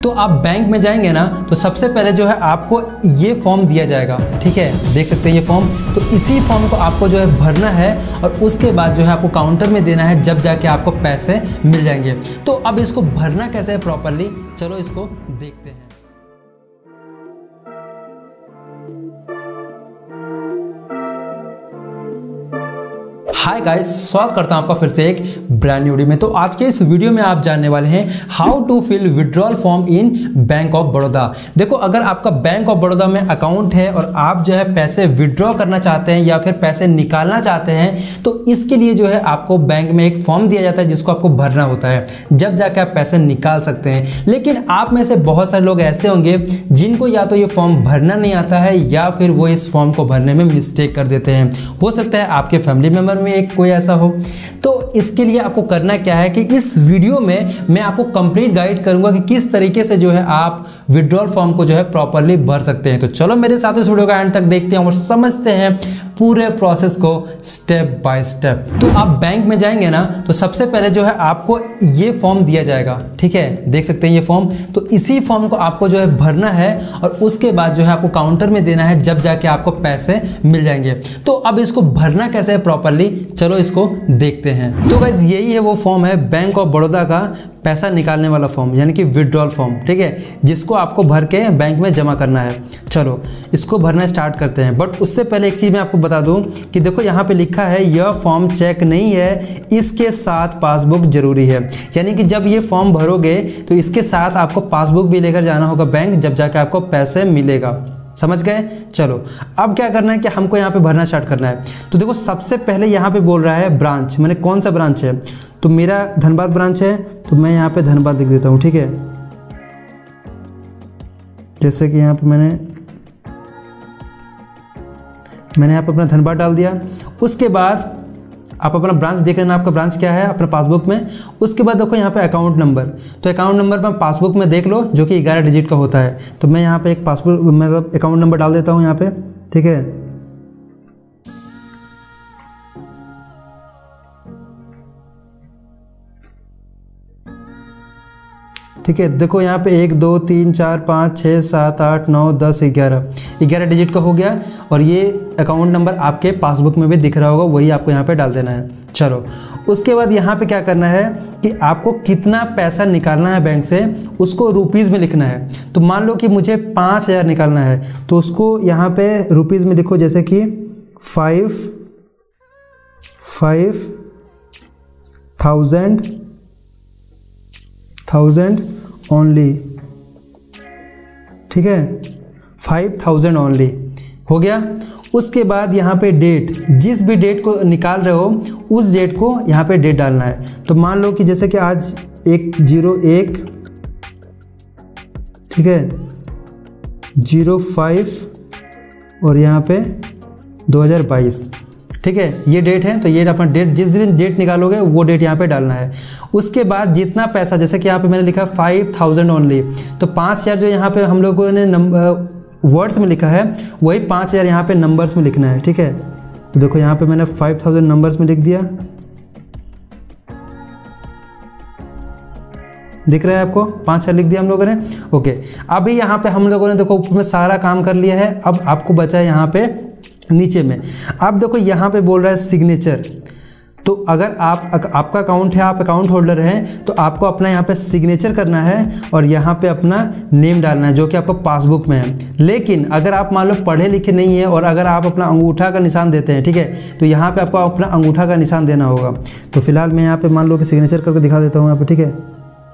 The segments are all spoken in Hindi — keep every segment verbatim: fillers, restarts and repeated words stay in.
तो आप बैंक में जाएंगे ना, तो सबसे पहले जो है आपको ये फॉर्म दिया जाएगा। ठीक है, देख सकते हैं ये फॉर्म। तो इसी फॉर्म को आपको जो है भरना है और उसके बाद जो है आपको काउंटर में देना है, जब जाके आपको पैसे मिल जाएंगे। तो अब इसको भरना कैसे है प्रॉपरली, चलो इसको देखते हैं। हाय गाइस, स्वागत करता हूं आपका फिर से एक ब्रांड न्यू वीडियो में। तो आज के इस वीडियो में आप जानने वाले हैं how to fill withdrawal form in bank of Baroda. देखो, अगर आपका बैंक ऑफ बड़ौदा में अकाउंट है और आप जो है पैसे विड्रॉ करना चाहते हैं या फिर पैसे निकालना चाहते हैं, तो इसके लिए जो है आपको बैंक में एक फॉर्म दिया जाता है जिसको आपको भरना होता है, जब जाके आप पैसे निकाल सकते हैं। लेकिन आप में से बहुत सारे लोग ऐसे होंगे जिनको या तो ये फॉर्म भरना नहीं आता है या फिर वो इस फॉर्म को भरने में मिस्टेक कर देते हैं। हो सकता है आपके फैमिली मेंबर में एक कोई ऐसा हो। तो इसके लिए आपको करना क्या है कि इस वीडियो में मैं आपको कंप्लीट गाइड करूंगा कि किस तरीके से जो है आप विड्रॉल फॉर्म को जो है प्रॉपर्ली भर सकते हैं। तो चलो मेरे साथ इस वीडियो का एंड तक देखते हैं और समझते हैं पूरे प्रोसेस को स्टेप बाय स्टेप। तो आप बैंक में जाएंगे ना, तो सबसे पहले जो है आपको ये फॉर्म दिया जाएगा। ठीक है, देख सकते हैं ये फॉर्म। तो इसी फॉर्म को आपको जो है भरना है और उसके बाद जो है आपको काउंटर में देना है, जब जाके आपको पैसे मिल जाएंगे। तो अब इसको भरना कैसे है प्रॉपर्ली, चलो इसको देखते हैं। तो गाइस, यही है वो फॉर्म है बैंक ऑफ बड़ौदा का पैसा निकालने वाला फॉर्म, यानी कि विड्रॉल फॉर्म। ठीक है, जिसको आपको भर के बैंक में जमा करना है। चलो इसको भरना स्टार्ट करते हैं। बट उससे पहले एक चीज मैं आपको बता दूं कि देखो, यहाँ पे लिखा है यह फॉर्म चेक नहीं है, इसके साथ पासबुक जरूरी है। यानी कि जब ये फॉर्म भरोगे तो इसके साथ आपको पासबुक भी लेकर जाना होगा बैंक, जब जाके आपको पैसे मिलेगा। समझ गए? चलो अब क्या करना है कि हमको यहाँ पे भरना स्टार्ट करना है। तो देखो, सबसे पहले यहाँ पे बोल रहा है ब्रांच, मैंने कौन सा ब्रांच है, तो मेरा धनबाद ब्रांच है, तो मैं यहाँ पे धनबाद लिख देता हूँ। ठीक है, जैसे कि यहाँ पे मैंने मैंने यहाँ पे अपना धनबाद डाल दिया। उसके बाद आप अपना ब्रांच देख लेना, आपका ब्रांच क्या है अपना पासबुक में। उसके बाद देखो यहाँ पे अकाउंट नंबर, तो अकाउंट नंबर में पासबुक में देख लो, जो कि ग्यारह डिजिट का होता है। तो मैं यहाँ पे एक पासबुक मतलब अकाउंट नंबर डाल देता हूँ यहाँ पे। ठीक है, ठीक है। देखो यहाँ पे एक दो तीन चार पाँच छः सात आठ नौ दस ग्यारह ग्यारह डिजिट का हो गया। और ये अकाउंट नंबर आपके पासबुक में भी दिख रहा होगा, वही आपको यहाँ पे डाल देना है। चलो उसके बाद यहाँ पे क्या करना है कि आपको कितना पैसा निकालना है बैंक से, उसको रुपीज़ में लिखना है। तो मान लो कि मुझे पाँच हज़ार निकालना है, तो उसको यहाँ पे रुपीज़ में लिखो, जैसे कि five five thousand thousand only. ठीक है, फाइव थाउजेंड ओनली हो गया। उसके बाद यहाँ पे डेट, जिस भी डेट को निकाल रहे हो उस डेट को यहाँ पे डेट डालना है। तो मान लो कि जैसे कि आज एक जीरो एक, ठीक है, जीरो फाइव और यहाँ पे दो हज़ार बाईस। ठीक है, ये डेट है। तो ये अपना डेट, जिस दिन डेट निकालोगे वो डेट यहाँ पे डालना है। उसके बाद जितना पैसा, जैसे कि यहाँ पे मैंने लिखा फाइव थाउजेंड ओनली, तो पाँच हज़ार जो यहाँ पे हम लोगों ने नंबर वर्ड्स में लिखा है, वही पाँच हज़ार यहाँ पे नंबर्स में लिखना है। ठीक है, तो देखो यहाँ पे मैंने फाइव थाउजेंड नंबर्स में लिख दिया, दिख रहा है आपको, पाँच हज़ार लिख दिया हम लोगों ने। ओके, अभी यहाँ पे हम लोगों ने देखो ऊपर में सारा काम कर लिया है। अब आपको बचा है यहाँ पे नीचे में। अब देखो यहाँ पे बोल रहा है सिग्नेचर। तो अगर आप आपका अकाउंट है, आप अकाउंट होल्डर हैं, तो आपको अपना यहाँ पे सिग्नेचर करना है और यहाँ पे अपना नेम डालना है, जो कि आपको पासबुक में है। लेकिन अगर आप मान लो पढ़े लिखे नहीं है और अगर आप अपना अंगूठा का निशान देते हैं, ठीक है, तो यहाँ पे आपको अपना अंगूठा का निशान देना होगा। तो फिलहाल मैं यहाँ पे मान लो कि सिग्नेचर करके दिखा देता हूँ यहाँ पे। ठीक है,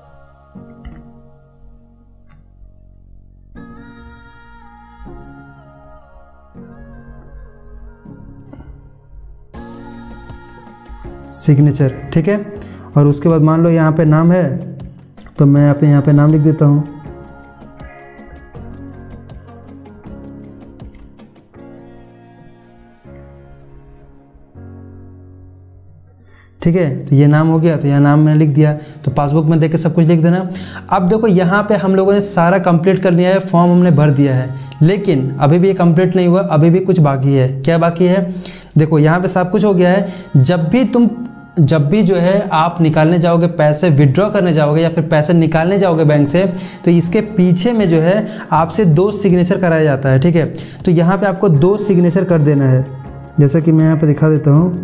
सिग्नेचर। ठीक है, और उसके बाद मान लो यहाँ पे नाम है, तो मैं यहाँ पे यहाँ पे नाम लिख देता हूँ। ठीक है, तो ये नाम हो गया, तो यहाँ नाम मैंने लिख दिया। तो पासबुक में देख के सब कुछ लिख देना। अब देखो यहाँ पे हम लोगों ने सारा कंप्लीट कर लिया है, फॉर्म हमने भर दिया है, लेकिन अभी भी ये कंप्लीट नहीं हुआ, अभी भी कुछ बाकी है। क्या बाकी है? देखो यहाँ पे सब कुछ हो गया है। जब भी तुम जब भी जो है आप निकालने जाओगे, पैसे विड्रॉ करने जाओगे या फिर पैसे निकालने जाओगे बैंक से, तो इसके पीछे में जो है आपसे दो सिग्नेचर कराया जाता है, ठीक है। तो यहाँ पे आपको दो सिग्नेचर कर देना है, जैसा कि मैं यहाँ पे दिखा देता हूँ।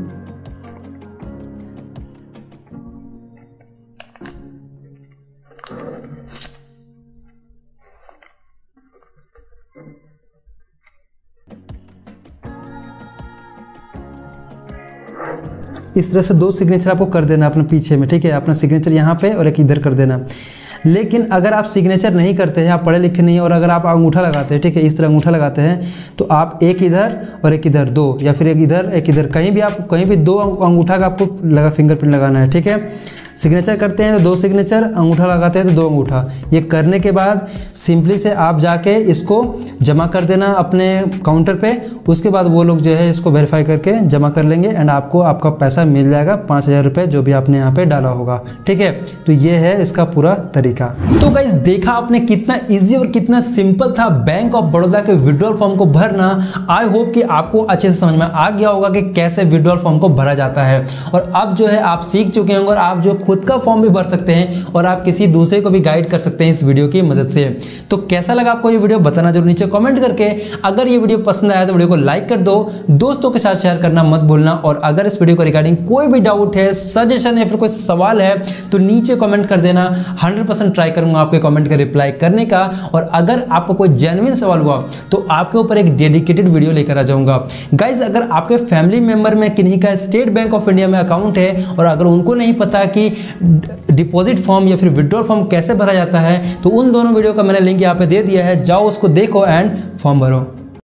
इस तरह से दो सिग्नेचर आपको कर देना अपने पीछे में, ठीक है। अपना सिग्नेचर यहाँ पे और एक इधर कर देना। लेकिन अगर आप सिग्नेचर नहीं करते हैं, आप पढ़े लिखे नहीं हैं, और अगर आप अंगूठा लगाते हैं, ठीक है, इस तरह अंगूठा लगाते हैं, तो आप एक इधर और एक इधर, दो या फिर एक इधर एक इधर, कहीं भी आप कहीं भी दो अंगूठा का आपको लगा फिंगरप्रिंट लगाना है, ठीक है। सिग्नेचर करते हैं तो दो सिग्नेचर, अंगूठा लगाते हैं तो दो अंगूठा। ये करने के बाद सिंपली से आप जाके इसको जमा कर देना अपने काउंटर पे। उसके बाद वो लोग जो है इसको वेरीफाई करके जमा कर लेंगे एंड आपको आपका पैसा मिल जाएगा, पाँच हज़ार रुपये जो भी आपने यहाँ पे डाला होगा, ठीक है। तो ये है इसका पूरा तरीका। तो गाइस देखा आपने कितना ईजी और कितना सिंपल था बैंक ऑफ बड़ौदा के विड्रॉल फॉर्म को भरना। आई होप कि आपको अच्छे से समझ में आ गया होगा कि कैसे विड्रॉल फॉर्म को भरा जाता है, और अब जो है आप सीख चुके होंगे और आप जो खुद का फॉर्म भी भर सकते हैं और आप किसी दूसरे को भी गाइड कर सकते हैं इस वीडियो की मदद से। तो कैसा लगा आपको ये वीडियो बताना जरूर नीचे कमेंट करके। अगर ये वीडियो पसंद आया तो वीडियो को लाइक कर दो, दोस्तों के साथ शेयर करना मत भूलना, और अगर इस वीडियो को रिगार्डिंग कोई भी डाउट है, सजेशन है, फिर कोई सवाल है तो नीचे कमेंट कर देना। हंड्रेड परसेंट ट्राई करूंगा आपके कमेंट का रिप्लाई करने का, और अगर आपको कोई जेन्युइन सवाल हुआ तो आपके ऊपर एक डेडिकेटेड वीडियो लेकर आ जाऊंगा। गाइज अगर आपके फैमिली मेंबर में किन्हीं का स्टेट बैंक ऑफ इंडिया में अकाउंट है और अगर उनको नहीं पता कि डिपॉजिट फॉर्म या फिर विड्रॉल फॉर्म कैसे भरा जाता है, तो उन दोनों वीडियो का मैंने लिंक यहाँ पे दे दिया है, जाओ उसको देखो एंड फॉर्म भरो।